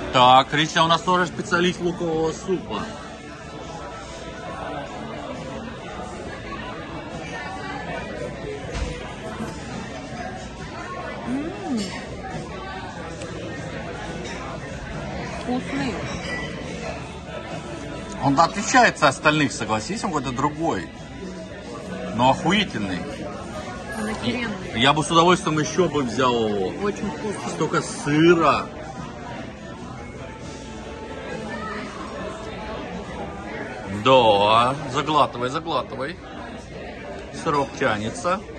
Так, Рича у нас тоже специалист лукового супа. Вкусный. Он отличается от остальных, согласись, он какой-то другой. Но охуительный. Он охеренный. Я бы с удовольствием еще бы взял его. Очень вкусный. Столько сыра. Да, заглатывай, заглатывай. Сырок тянется.